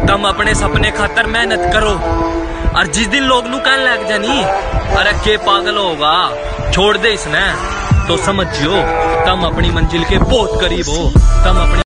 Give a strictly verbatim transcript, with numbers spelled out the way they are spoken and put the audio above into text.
तुम अपने सपने खातर मेहनत करो, और जिस दिन लोग नू कहने लग जानी अरे के पागल होगा छोड़ दे इसने, तो समझियो तुम अपनी मंजिल के बहुत करीब हो। तुम अपनी